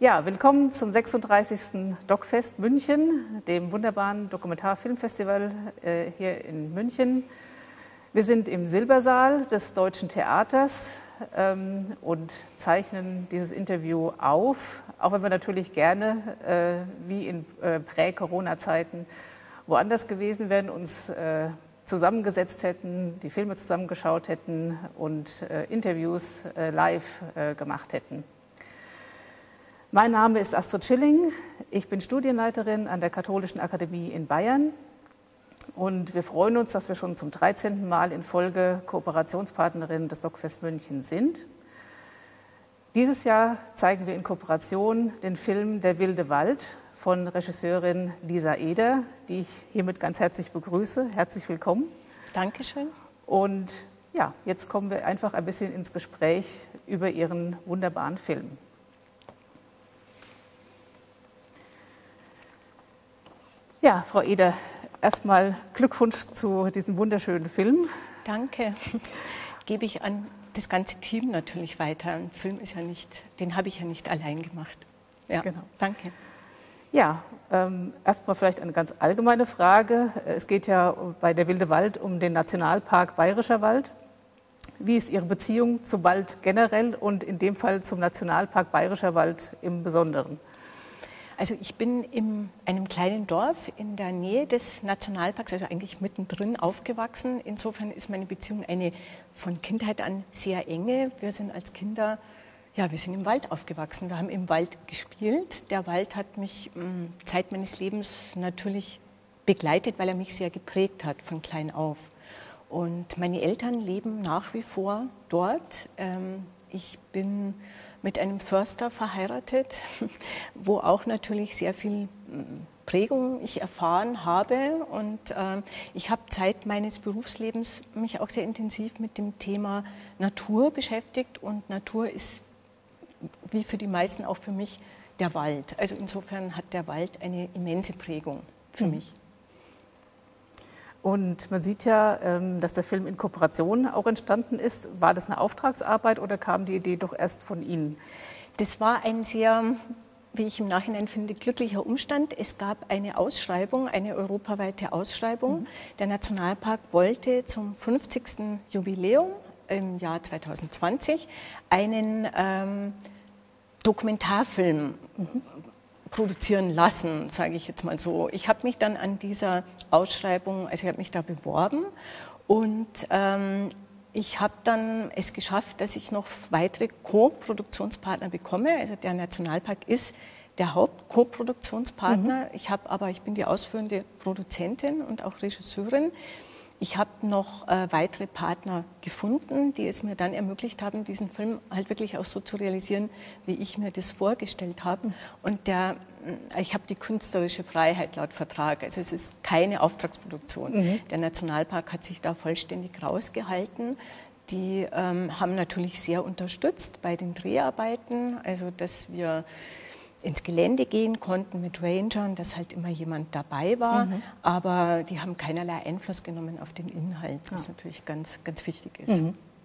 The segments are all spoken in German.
Ja, willkommen zum 36. DocFest München, dem wunderbaren Dokumentarfilmfestival hier in München. Wir sind im Silbersaal des Deutschen Theaters und zeichnen dieses Interview auf, auch wenn wir natürlich gerne, wie in Prä-Corona-Zeiten, woanders gewesen wären, uns zusammengesetzt hätten, die Filme zusammengeschaut hätten und Interviews live gemacht hätten. Mein Name ist Astrid Schilling, ich bin Studienleiterin an der Katholischen Akademie in Bayern und wir freuen uns, dass wir schon zum 13. Mal in Folge Kooperationspartnerin des DocFest München sind. Dieses Jahr zeigen wir in Kooperation den Film Der wilde Wald von Regisseurin Lisa Eder, die ich hiermit ganz herzlich begrüße. Herzlich willkommen. Dankeschön. Und ja, jetzt kommen wir einfach ein bisschen ins Gespräch über Ihren wunderbaren Film. Ja, Frau Eder, erstmal Glückwunsch zu diesem wunderschönen Film. Danke. Gebe ich an das ganze Team natürlich weiter. Ein Film ist ja nicht, den habe ich ja nicht allein gemacht. Ja, genau. Danke. Ja, erstmal vielleicht eine ganz allgemeine Frage. Es geht ja bei Der wilde Wald um den Nationalpark Bayerischer Wald. Wie ist Ihre Beziehung zum Wald generell und in dem Fall zum Nationalpark Bayerischer Wald im Besonderen? Also ich bin in einem kleinen Dorf in der Nähe des Nationalparks, also eigentlich mittendrin aufgewachsen. Insofern ist meine Beziehung eine von Kindheit an sehr enge. Wir sind als Kinder, ja, wir sind im Wald aufgewachsen. Wir haben im Wald gespielt. Der Wald hat mich Zeit meines Lebens natürlich begleitet, weil er mich sehr geprägt hat von klein auf. Und meine Eltern leben nach wie vor dort. Ich bin mit einem Förster verheiratet, wo auch natürlich sehr viel Prägung ich erfahren habe. Und ich habe Zeit meines Berufslebens mich auch sehr intensiv mit dem Thema Natur beschäftigt. Und Natur ist, wie für die meisten, auch für mich der Wald. Also insofern hat der Wald eine immense Prägung für mich. Und man sieht ja, dass der Film in Kooperation auch entstanden ist. War das eine Auftragsarbeit oder kam die Idee doch erst von Ihnen? Das war ein sehr, wie ich im Nachhinein finde, glücklicher Umstand. Es gab eine Ausschreibung, eine europaweite Ausschreibung. Der Nationalpark wollte zum 50. Jubiläum im Jahr 2020 einen Dokumentarfilm produzieren lassen, sage ich jetzt mal so. Ich habe mich dann an dieser Ausschreibung, also ich habe mich da beworben und ich habe dann es geschafft, dass ich noch weitere Co-Produktionspartner bekomme. Also der Nationalpark ist der Haupt-Co-Produktionspartner. Ich bin die ausführende Produzentin und auch Regisseurin. Ich habe noch weitere Partner gefunden, die es mir dann ermöglicht haben, diesen Film halt wirklich auch so zu realisieren, wie ich mir das vorgestellt habe. Und ich habe die künstlerische Freiheit laut Vertrag, also es ist keine Auftragsproduktion. Der Nationalpark hat sich da vollständig rausgehalten. Die haben natürlich sehr unterstützt bei den Dreharbeiten, also dass wir ins Gelände gehen konnten mit Rangern, dass halt immer jemand dabei war, aber die haben keinerlei Einfluss genommen auf den Inhalt, was natürlich ganz, ganz wichtig ist.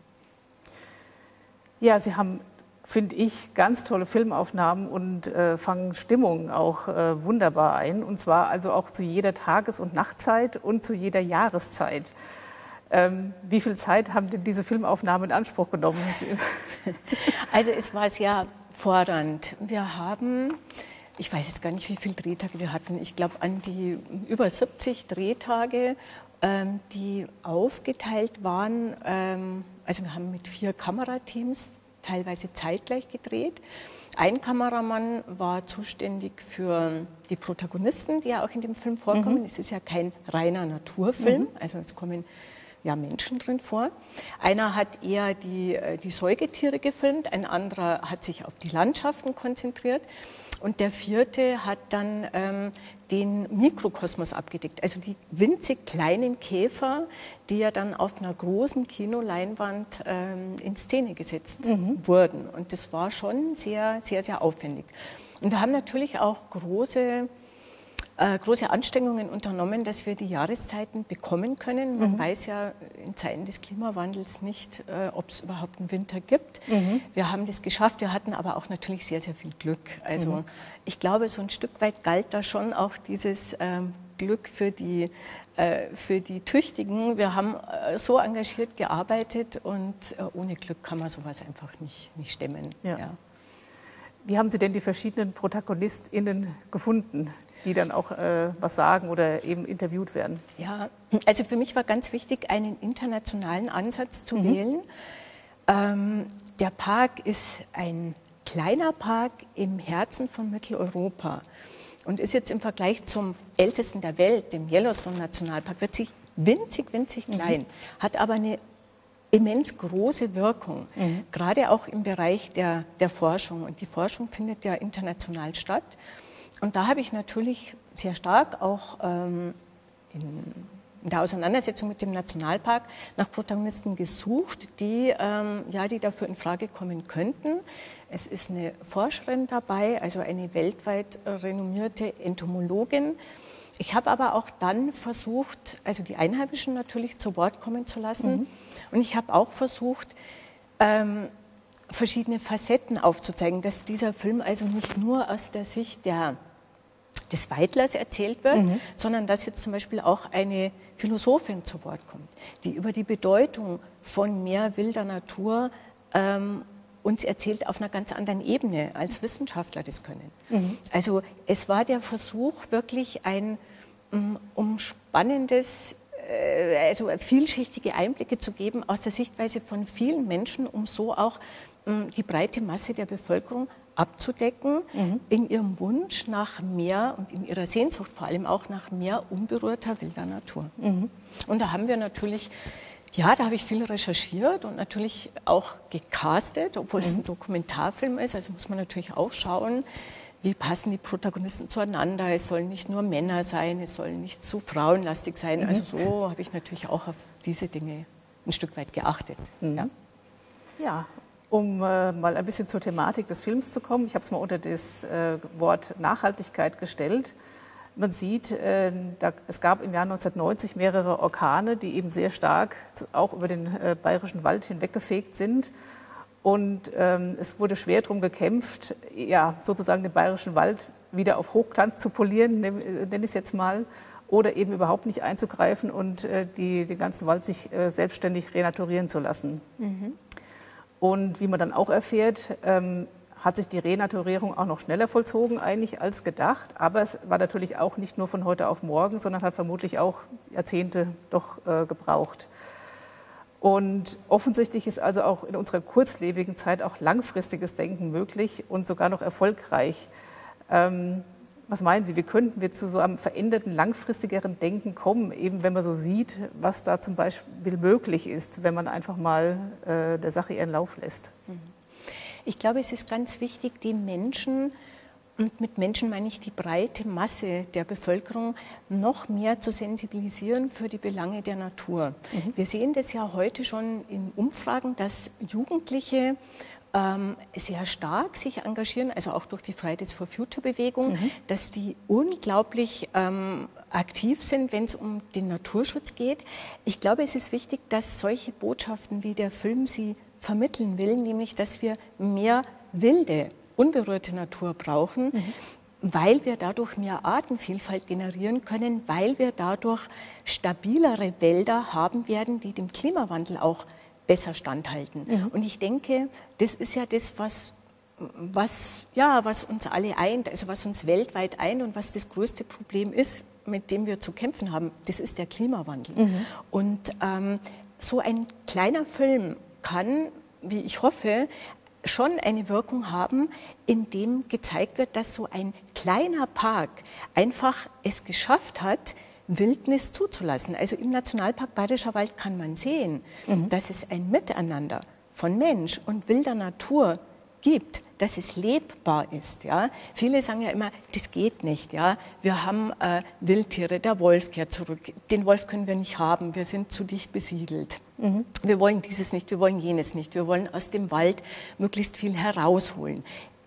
Ja, Sie haben, finde ich, ganz tolle Filmaufnahmen und fangen Stimmung auch wunderbar ein, und zwar also auch zu jeder Tages- und Nachtzeit und zu jeder Jahreszeit. Wie viel Zeit haben denn diese Filmaufnahmen in Anspruch genommen? Also es war sehr fordernd. Wir haben, ich weiß jetzt gar nicht, wie viele Drehtage wir hatten, ich glaube an die über 70 Drehtage, die aufgeteilt waren. Also wir haben mit 4 Kamerateams teilweise zeitgleich gedreht. Ein Kameramann war zuständig für die Protagonisten, die ja auch in dem Film vorkommen. Es ist ja kein reiner Naturfilm, also es kommen ja Menschen drin vor. Einer hat eher die Säugetiere gefilmt, ein anderer hat sich auf die Landschaften konzentriert und der 4. hat dann den Mikrokosmos abgedeckt, also die winzig kleinen Käfer, die ja dann auf einer großen Kinoleinwand in Szene gesetzt wurden. Und das war schon sehr, sehr, sehr aufwendig. Und wir haben natürlich auch große große Anstrengungen unternommen, dass wir die Jahreszeiten bekommen können. Man weiß ja in Zeiten des Klimawandels nicht, ob es überhaupt einen Winter gibt. Wir haben das geschafft, wir hatten aber auch natürlich sehr, sehr viel Glück. Also ich glaube, so ein Stück weit galt da schon auch dieses Glück für die Tüchtigen. Wir haben so engagiert gearbeitet und ohne Glück kann man sowas einfach nicht stemmen. Ja. Ja. Wie haben Sie denn die verschiedenen ProtagonistInnen gefunden, die dann auch was sagen oder eben interviewt werden? Ja, also für mich war ganz wichtig, einen internationalen Ansatz zu wählen. Der Park ist ein kleiner Park im Herzen von Mitteleuropa und ist jetzt im Vergleich zum ältesten der Welt, dem Yellowstone-Nationalpark, wirklich winzig, winzig klein, hat aber eine immens große Wirkung, gerade auch im Bereich der Forschung. Und die Forschung findet ja international statt. Und da habe ich natürlich sehr stark auch in der Auseinandersetzung mit dem Nationalpark nach Protagonisten gesucht, die dafür in Frage kommen könnten. Es ist eine Forscherin dabei, also eine weltweit renommierte Entomologin. Ich habe aber auch dann versucht, also die Einheimischen natürlich zu Wort kommen zu lassen. Und ich habe auch versucht, verschiedene Facetten aufzuzeigen, dass dieser Film also nicht nur aus der Sicht des Weidlers erzählt wird, sondern dass jetzt zum Beispiel auch eine Philosophin zu Wort kommt, die über die Bedeutung von mehr wilder Natur uns erzählt auf einer ganz anderen Ebene, als Wissenschaftler das können. Also es war der Versuch, wirklich ein umspannendes, also vielschichtige Einblicke zu geben aus der Sichtweise von vielen Menschen, um so auch die breite Masse der Bevölkerung abzudecken in ihrem Wunsch nach mehr und in ihrer Sehnsucht vor allem auch nach mehr unberührter wilder Natur. Und da haben wir natürlich, da habe ich viel recherchiert und natürlich auch gecastet, obwohl es ein Dokumentarfilm ist, also muss man natürlich auch schauen, wie passen die Protagonisten zueinander. Es sollen nicht nur Männer sein, es soll nicht zu frauenlastig sein. Also so habe ich natürlich auch auf diese Dinge ein Stück weit geachtet. Ja, um mal ein bisschen zur Thematik des Films zu kommen. Ich habe es mal unter das Wort Nachhaltigkeit gestellt. Man sieht, es gab im Jahr 1990 mehrere Orkane, die eben sehr stark auch über den Bayerischen Wald hinweggefegt sind. Und es wurde schwer darum gekämpft, sozusagen den Bayerischen Wald wieder auf Hochglanz zu polieren, nenne ich es jetzt mal, oder eben überhaupt nicht einzugreifen und den ganzen Wald sich selbstständig renaturieren zu lassen. Und wie man dann auch erfährt, hat sich die Renaturierung auch noch schneller vollzogen eigentlich als gedacht. Aber es war natürlich auch nicht nur von heute auf morgen, sondern hat vermutlich auch Jahrzehnte doch gebraucht. Und offensichtlich ist also auch in unserer kurzlebigen Zeit auch langfristiges Denken möglich und sogar noch erfolgreich. Was meinen Sie, wie könnten wir zu so einem veränderten, langfristigeren Denken kommen, eben wenn man so sieht, was da zum Beispiel möglich ist, wenn man einfach mal der Sache ihren Lauf lässt? Ich glaube, es ist ganz wichtig, die Menschen, und mit Menschen meine ich die breite Masse der Bevölkerung, noch mehr zu sensibilisieren für die Belange der Natur. Wir sehen das ja heute schon in Umfragen, dass Jugendliche sehr stark sich engagieren, also auch durch die Fridays for Future Bewegung, dass die unglaublich aktiv sind, wenn es um den Naturschutz geht. Ich glaube, es ist wichtig, dass solche Botschaften, wie der Film sie vermitteln will, nämlich, dass wir mehr wilde, unberührte Natur brauchen, weil wir dadurch mehr Artenvielfalt generieren können, weil wir dadurch stabilere Wälder haben werden, die dem Klimawandel auch besser standhalten. Und ich denke, das ist ja das, was uns alle eint, also was uns weltweit eint und was das größte Problem ist, mit dem wir zu kämpfen haben, das ist der Klimawandel. Und so ein kleiner Film kann, wie ich hoffe, schon eine Wirkung haben, indem gezeigt wird, dass so ein kleiner Park einfach es geschafft hat, Wildnis zuzulassen. Also im Nationalpark Bayerischer Wald kann man sehen, dass es ein Miteinander von Mensch und wilder Natur gibt, dass es lebbar ist. Ja? Viele sagen ja immer, das geht nicht. Ja? Wir haben Wildtiere, der Wolf kehrt zurück. Den Wolf können wir nicht haben, wir sind zu dicht besiedelt. Wir wollen dieses nicht, wir wollen jenes nicht. Wir wollen aus dem Wald möglichst viel herausholen.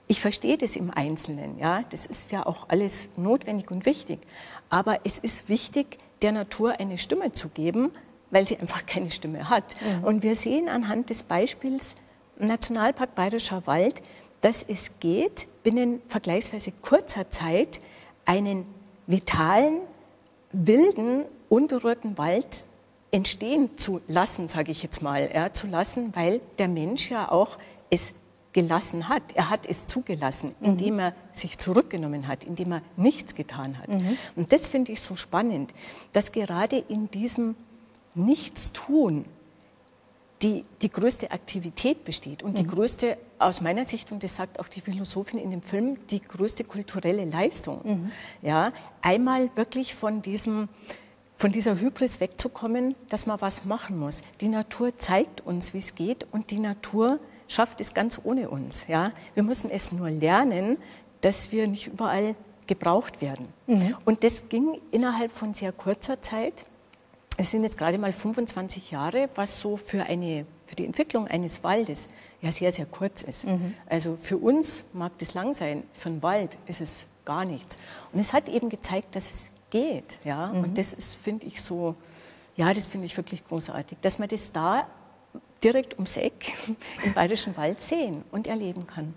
ich verstehe das im Einzelnen, ja, das ist ja auch alles notwendig und wichtig, aber es ist wichtig, der Natur eine Stimme zu geben, weil sie einfach keine Stimme hat. Und wir sehen anhand des Beispiels Nationalpark Bayerischer Wald, dass es geht, binnen vergleichsweise kurzer Zeit einen vitalen, wilden, unberührten Wald entstehen zu lassen, sage ich jetzt mal, ja, zu lassen, weil der Mensch ja auch es gelassen hat. Er hat es zugelassen, indem er sich zurückgenommen hat, indem er nichts getan hat. Und das finde ich so spannend, dass gerade in diesem Nichtstun die größte Aktivität besteht und die größte, aus meiner Sicht, und das sagt auch die Philosophin in dem Film, die größte kulturelle Leistung. Ja, einmal wirklich von dieser Hybris wegzukommen, dass man was machen muss. Die Natur zeigt uns, wie es geht, und die Natur schafft es ganz ohne uns. Ja? Wir müssen es nur lernen, dass wir nicht überall gebraucht werden. Und das ging innerhalb von sehr kurzer Zeit. Es sind jetzt gerade mal 25 Jahre, was so für die Entwicklung eines Waldes ja sehr, sehr kurz ist. Also für uns mag das lang sein, für einen Wald ist es gar nichts. Und es hat eben gezeigt, dass es geht. Ja? Und das ist, finde ich, so, ja, das finde ich wirklich großartig, dass man das da direkt ums Eck im Bayerischen Wald sehen und erleben kann.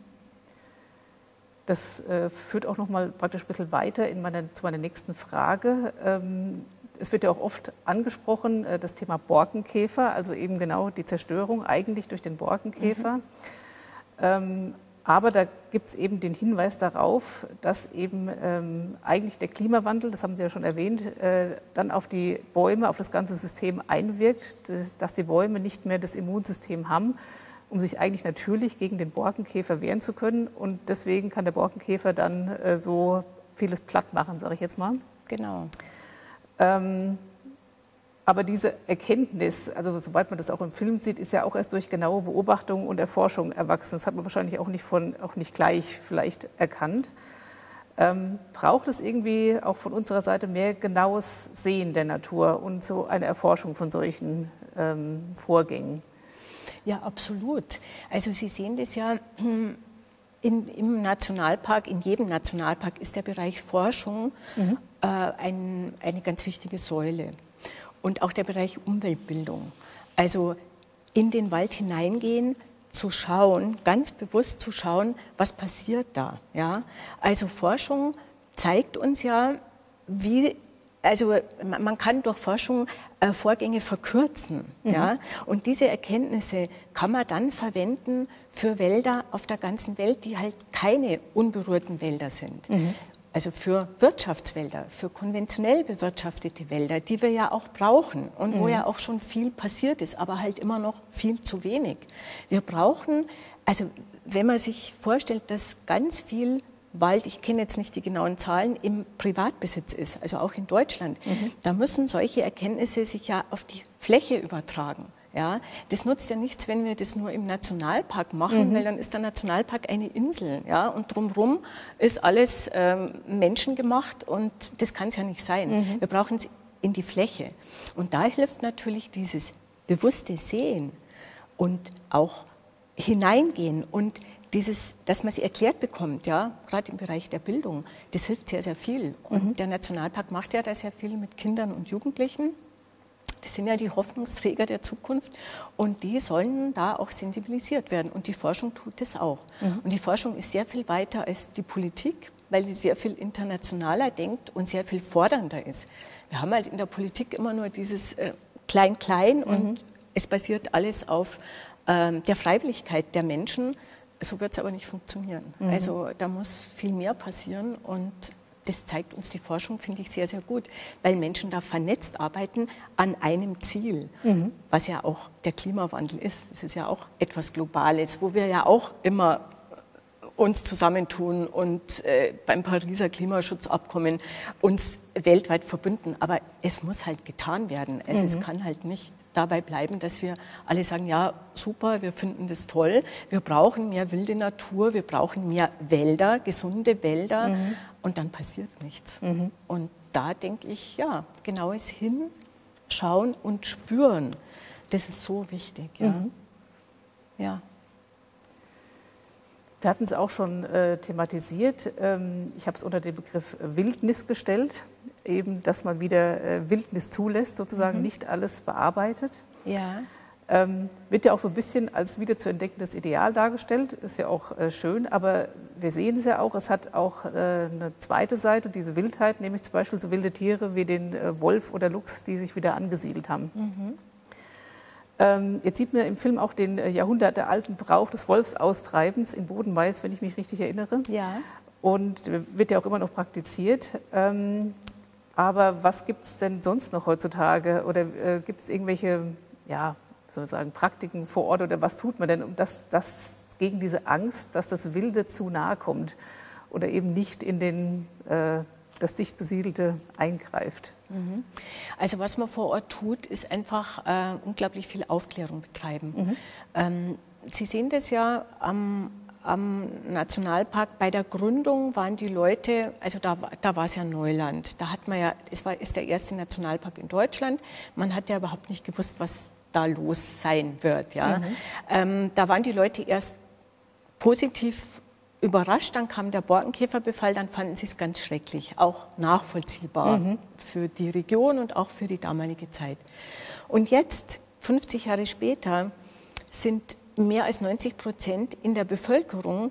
Das führt auch noch mal praktisch ein bisschen weiter zu meiner nächsten Frage. Es wird ja auch oft angesprochen, das Thema Borkenkäfer, also eben genau die Zerstörung eigentlich durch den Borkenkäfer. Aber da gibt es eben den Hinweis darauf, dass eben eigentlich der Klimawandel, das haben Sie ja schon erwähnt, dann auf die Bäume, auf das ganze System einwirkt, dass die Bäume nicht mehr das Immunsystem haben, um sich eigentlich natürlich gegen den Borkenkäfer wehren zu können. Und deswegen kann der Borkenkäfer dann so vieles platt machen, sage ich jetzt mal. Genau. Aber diese Erkenntnis, also soweit man das auch im Film sieht, ist ja auch erst durch genaue Beobachtung und Erforschung erwachsen. Das hat man wahrscheinlich auch nicht gleich vielleicht erkannt. Braucht es irgendwie auch von unserer Seite mehr genaues Sehen der Natur und so eine Erforschung von solchen Vorgängen? Ja, absolut. Also Sie sehen das ja im Nationalpark, in jedem Nationalpark ist der Bereich Forschung eine ganz wichtige Säule. Und auch der Bereich Umweltbildung. Also in den Wald hineingehen, zu schauen, ganz bewusst zu schauen, was passiert da. Ja? Also Forschung zeigt uns ja, man kann durch Forschung Vorgänge verkürzen. Ja? Und diese Erkenntnisse kann man dann verwenden für Wälder auf der ganzen Welt, die halt keine unberührten Wälder sind. Also für Wirtschaftswälder, für konventionell bewirtschaftete Wälder, die wir ja auch brauchen und wo ja auch schon viel passiert ist, aber halt immer noch viel zu wenig. Wir brauchen, also wenn man sich vorstellt, dass ganz viel Wald, ich kenne jetzt nicht die genauen Zahlen, im Privatbesitz ist, also auch in Deutschland, da müssen solche Erkenntnisse sich ja auf die Fläche übertragen. Ja, das nutzt ja nichts, wenn wir das nur im Nationalpark machen, weil dann ist der Nationalpark eine Insel, ja, und drumherum ist alles menschengemacht und das kann es ja nicht sein. Wir brauchen es in die Fläche. Und da hilft natürlich dieses bewusste Sehen und auch hineingehen und dass man sie erklärt bekommt, ja, gerade im Bereich der Bildung, das hilft sehr, sehr viel. Und der Nationalpark macht ja da sehr viel mit Kindern und Jugendlichen. Das sind ja die Hoffnungsträger der Zukunft und die sollen da auch sensibilisiert werden. Und die Forschung tut das auch. Und die Forschung ist sehr viel weiter als die Politik, weil sie sehr viel internationaler denkt und sehr viel fordernder ist. Wir haben halt in der Politik immer nur dieses Klein-Klein und es basiert alles auf der Freiwilligkeit der Menschen. So wird es aber nicht funktionieren. Also da muss viel mehr passieren und das zeigt uns die Forschung, finde ich, sehr, sehr gut, weil Menschen da vernetzt arbeiten an einem Ziel, was ja auch der Klimawandel ist. Es ist ja auch etwas Globales, wo wir ja auch immer uns zusammentun und beim Pariser Klimaschutzabkommen uns weltweit verbünden. Aber es muss halt getan werden. Also es kann halt nicht dabei bleiben, dass wir alle sagen, ja, super, wir finden das toll, wir brauchen mehr wilde Natur, wir brauchen mehr Wälder, gesunde Wälder und dann passiert nichts. Und da denke ich, ja, genaues Hinschauen und Spüren, das ist so wichtig. Ja. Ja. Wir hatten es auch schon thematisiert. Ich habe es unter den Begriff Wildnis gestellt, eben, dass man wieder Wildnis zulässt, sozusagen nicht alles bearbeitet. Ja. Wird ja auch so ein bisschen als wieder zu entdeckendes Ideal dargestellt, ist ja auch schön, aber wir sehen es ja auch, es hat auch eine zweite Seite, diese Wildheit, nämlich zum Beispiel so wilde Tiere wie den Wolf oder Luchs, die sich wieder angesiedelt haben. Jetzt sieht man im Film auch den jahrhundertealten Brauch des Wolfsaustreibens in Bodenmais, wenn ich mich richtig erinnere. Ja. Und wird ja auch immer noch praktiziert. Aber was gibt es denn sonst noch heutzutage? Oder gibt es irgendwelche, ja, soll ich sagen, Praktiken vor Ort? Oder was tut man denn, um das gegen diese Angst, dass das Wilde zu nahe kommt oder eben nicht in das dicht besiedelte eingreift? Also was man vor Ort tut, ist einfach unglaublich viel Aufklärung betreiben. Sie sehen das ja am Nationalpark. Bei der Gründung waren die Leute, also da war es ja Neuland. Da hat man ja, ist der erste Nationalpark in Deutschland. Man hat ja überhaupt nicht gewusst, was da los sein wird. Ja. Da waren die Leute erst positiv überrascht, dann kam der Borkenkäferbefall, dann fanden sie es ganz schrecklich, auch nachvollziehbar für die Region und auch für die damalige Zeit. Und jetzt, 50 Jahre später, sind mehr als 90% in der Bevölkerung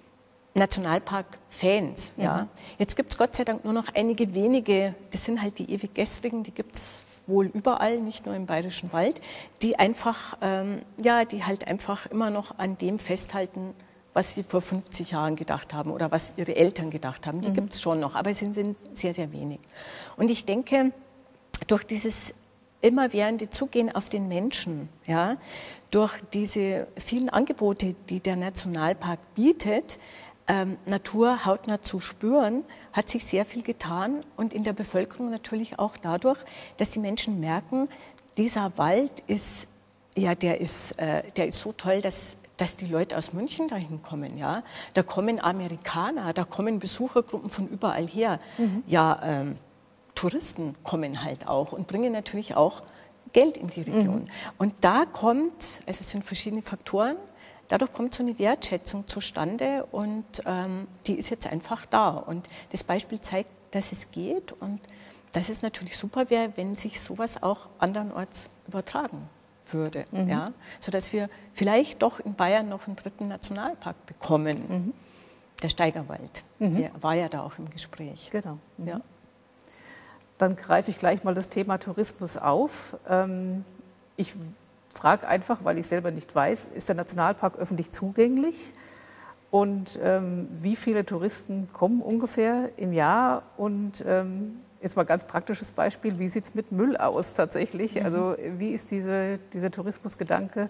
Nationalpark-Fans. Ja. Jetzt gibt es Gott sei Dank nur noch einige wenige, das sind halt die Ewiggestrigen, die gibt es wohl überall, nicht nur im Bayerischen Wald, die einfach, die halt einfach immer noch an dem festhalten, was sie vor 50 Jahren gedacht haben oder was ihre Eltern gedacht haben. Die gibt es schon noch, aber es sind sehr, sehr wenig. Und ich denke, durch dieses immerwährende Zugehen auf den Menschen, ja, durch diese vielen Angebote, die der Nationalpark bietet, Natur hautnah zu spüren, hat sich sehr viel getan und in der Bevölkerung natürlich auch dadurch, dass die Menschen merken, dieser Wald ist, ja, der ist so toll, dass die Leute aus München dahin kommen. Ja? Da kommen Amerikaner, da kommen Besuchergruppen von überall her. Ja, Touristen kommen halt auch und bringen natürlich auch Geld in die Region. Und da kommt, also es sind verschiedene Faktoren, dadurch kommt so eine Wertschätzung zustande und die ist jetzt einfach da. Und das Beispiel zeigt, dass es geht und dass es natürlich super wäre, wenn sich sowas auch andernorts übertragen würde, ja? Sodass wir vielleicht doch in Bayern noch einen dritten Nationalpark bekommen. Der Steigerwald, der war ja da auch im Gespräch. Genau. Ja. Dann greife ich gleich mal das Thema Tourismus auf. Ich frage einfach, weil ich selber nicht weiß, ist der Nationalpark öffentlich zugänglich? Und wie viele Touristen kommen ungefähr im Jahr? Und jetzt mal ein ganz praktisches Beispiel, wie sieht es mit Müll aus tatsächlich? Also wie ist dieser Tourismusgedanke,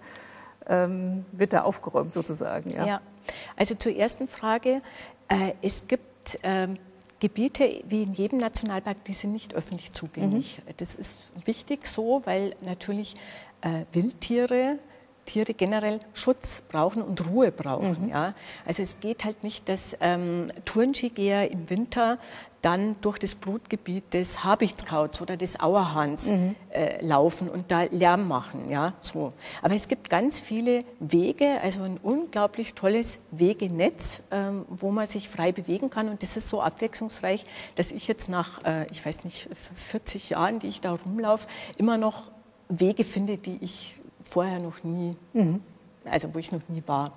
wird da aufgeräumt sozusagen? Ja, also zur ersten Frage, es gibt Gebiete wie in jedem Nationalpark, die sind nicht öffentlich zugänglich. Das ist wichtig so, weil natürlich Wildtiere, Tiere generell Schutz brauchen und Ruhe brauchen. Ja? Also es geht halt nicht, dass Tourenskigeher im Winter dann durch das Brutgebiet des Habichtskauts oder des Auerhahns laufen und da Lärm machen. Ja? So. Aber es gibt ganz viele Wege, also ein unglaublich tolles Wegenetz, wo man sich frei bewegen kann. Und das ist so abwechslungsreich, dass ich jetzt nach, ich weiß nicht, 40 Jahren, die ich da rumlaufe, immer noch Wege finde, die ich vorher noch nie, also wo ich noch nie war.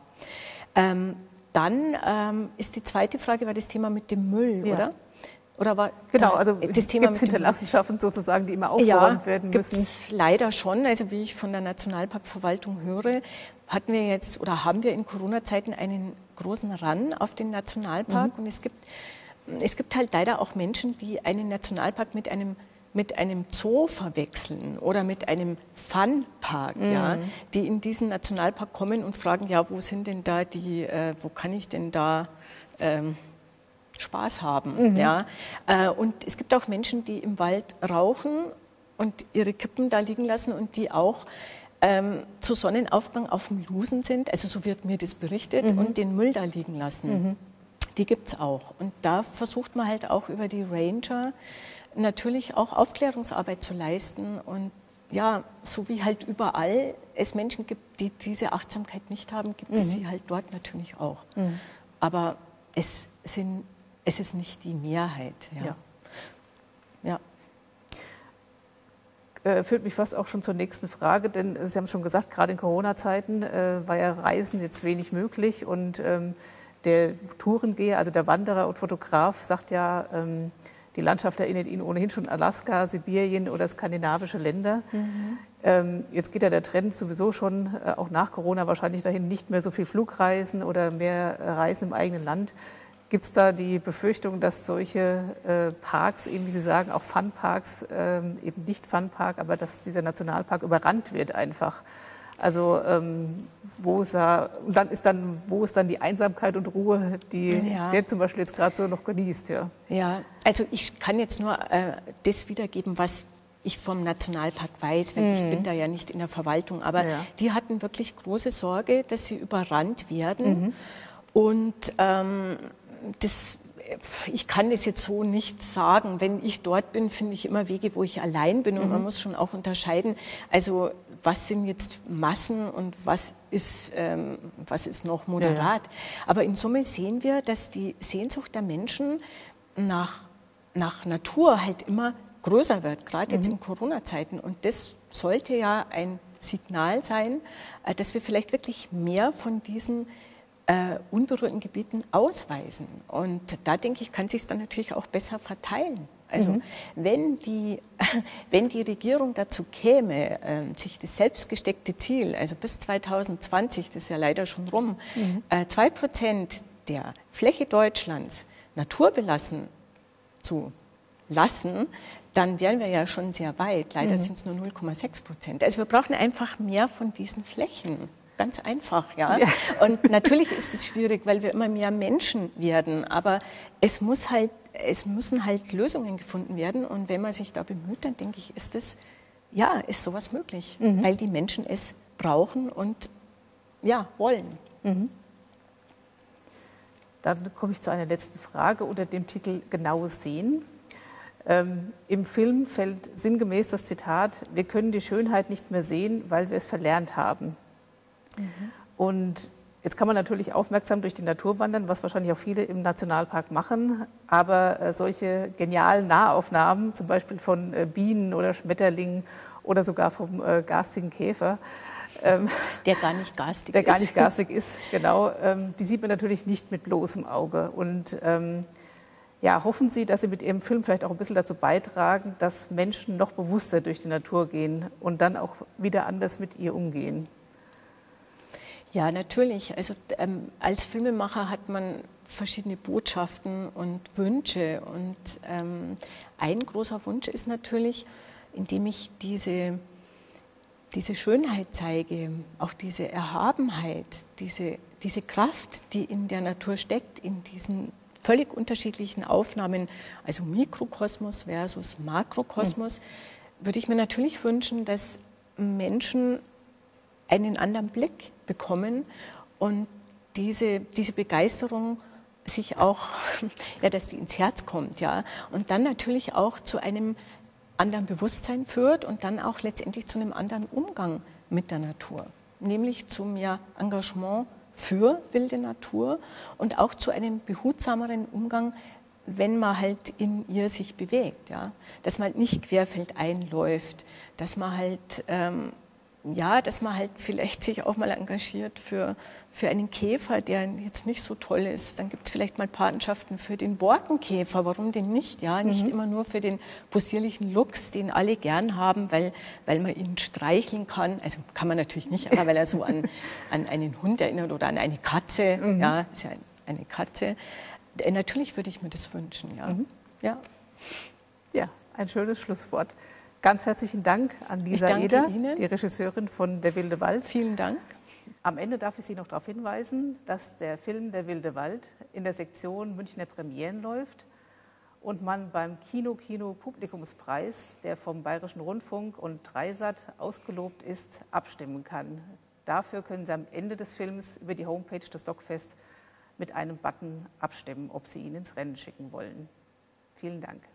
Dann ist die zweite Frage, war das Thema mit dem Müll, oder? Oder war genau, also das Thema mit Hinterlassenschaften sozusagen, die immer aufgeräumt werden müssen? Ja, gibt es leider schon. Also wie ich von der Nationalparkverwaltung höre, hatten wir jetzt oder haben wir in Corona-Zeiten einen großen Run auf den Nationalpark. Und es gibt halt leider auch Menschen, die einen Nationalpark mit einem Zoo verwechseln oder mit einem Funpark, ja, die in diesen Nationalpark kommen und fragen, ja, wo sind denn da wo kann ich denn da Spaß haben? Ja? Und es gibt auch Menschen, die im Wald rauchen und ihre Kippen da liegen lassen und die auch zu Sonnenaufgang auf dem Lusen sind, also so wird mir das berichtet, und den Müll da liegen lassen. Die gibt es auch. Und da versucht man halt auch über die Ranger natürlich auch Aufklärungsarbeit zu leisten. Und ja, so wie halt überall es Menschen gibt, die diese Achtsamkeit nicht haben, gibt es sie halt dort natürlich auch. aber es ist nicht die Mehrheit. Ja. Ja. Führt mich fast auch schon zur nächsten Frage, denn Sie haben es schon gesagt, gerade in Corona-Zeiten war ja Reisen jetzt wenig möglich und der Tourengeher, also der Wanderer und Fotograf, sagt ja, die Landschaft erinnert ihn ohnehin schon an Alaska, Sibirien oder skandinavische Länder. Jetzt geht ja der Trend sowieso schon, auch nach Corona wahrscheinlich dahin, nicht mehr so viel Flugreisen oder mehr Reisen im eigenen Land. Gibt es da die Befürchtung, dass solche Parks, eben wie Sie sagen, auch Funparks, eben nicht Funpark, aber dass dieser Nationalpark überrannt wird einfach? Also wo ist dann die Einsamkeit und Ruhe, die der zum Beispiel jetzt gerade so noch genießt? Ja, also ich kann jetzt nur das wiedergeben, was ich vom Nationalpark weiß, weil ich bin da ja nicht in der Verwaltung, aber die hatten wirklich große Sorge, dass sie überrannt werden. Und ich kann das jetzt so nicht sagen. Wenn ich dort bin, finde ich immer Wege, wo ich allein bin. Und man muss schon auch unterscheiden, also was sind jetzt Massen und was ist noch moderat. Aber in Summe sehen wir, dass die Sehnsucht der Menschen nach Natur halt immer größer wird, gerade jetzt in Corona-Zeiten. Und das sollte ja ein Signal sein, dass wir vielleicht wirklich mehr von diesen unberührten Gebieten ausweisen. Und da denke ich, kann sich es dann natürlich auch besser verteilen. Also wenn die Regierung dazu käme, sich das selbstgesteckte Ziel, also bis 2020, das ist ja leider schon rum, 2% der Fläche Deutschlands naturbelassen zu lassen, dann wären wir ja schon sehr weit. Leider sind es nur 0,6%. Also wir brauchen einfach mehr von diesen Flächen. Ganz einfach, ja. Und natürlich ist es schwierig, weil wir immer mehr Menschen werden, aber es müssen halt Lösungen gefunden werden. Und wenn man sich da bemüht, dann denke ich, ist sowas möglich, weil die Menschen es brauchen und wollen. Dann komme ich zu einer letzten Frage unter dem Titel Genau sehen. Im Film fällt sinngemäß das Zitat: Wir können die Schönheit nicht mehr sehen, weil wir es verlernt haben. Und jetzt kann man natürlich aufmerksam durch die Natur wandern, was wahrscheinlich auch viele im Nationalpark machen, aber solche genialen Nahaufnahmen, zum Beispiel von Bienen oder Schmetterlingen oder sogar vom garstigen Käfer, der gar nicht garstig ist, genau, die sieht man natürlich nicht mit bloßem Auge. Und hoffen Sie, dass Sie mit Ihrem Film vielleicht auch ein bisschen dazu beitragen, dass Menschen noch bewusster durch die Natur gehen und dann auch wieder anders mit ihr umgehen? Ja, natürlich. Also als Filmemacher hat man verschiedene Botschaften und Wünsche. Und ein großer Wunsch ist natürlich, indem ich diese Schönheit zeige, auch diese Erhabenheit, diese Kraft, die in der Natur steckt, in diesen völlig unterschiedlichen Aufnahmen, also Mikrokosmos versus Makrokosmos, würde ich mir natürlich wünschen, dass Menschen einen anderen Blick bekommen und diese Begeisterung sich auch, dass die ins Herz kommt, und dann natürlich auch zu einem anderen Bewusstsein führt und dann auch letztendlich zu einem anderen Umgang mit der Natur, nämlich zu mehr Engagement für wilde Natur und auch zu einem behutsameren Umgang, wenn man halt in ihr sich bewegt, dass man halt nicht querfeldein läuft, dass man halt vielleicht sich auch mal engagiert für einen Käfer, der jetzt nicht so toll ist. Dann gibt es vielleicht mal Patenschaften für den Borkenkäfer, warum denn nicht? Nicht immer nur für den possierlichen Luchs, den alle gern haben, weil man ihn streicheln kann. Also kann man natürlich nicht, aber weil er so an einen Hund erinnert oder an eine Katze. Ist ja eine Katze. Natürlich würde ich mir das wünschen, Ja, ein schönes Schlusswort. Ganz herzlichen Dank an Lisa Eder, die Regisseurin von Der wilde Wald. Vielen Dank. Am Ende darf ich Sie noch darauf hinweisen, dass der Film Der wilde Wald in der Sektion Münchner Premieren läuft und man beim Kino-Publikumspreis, der vom Bayerischen Rundfunk und Dreisat ausgelobt ist, abstimmen kann. Dafür können Sie am Ende des Films über die Homepage des DocFest mit einem Button abstimmen, ob Sie ihn ins Rennen schicken wollen. Vielen Dank.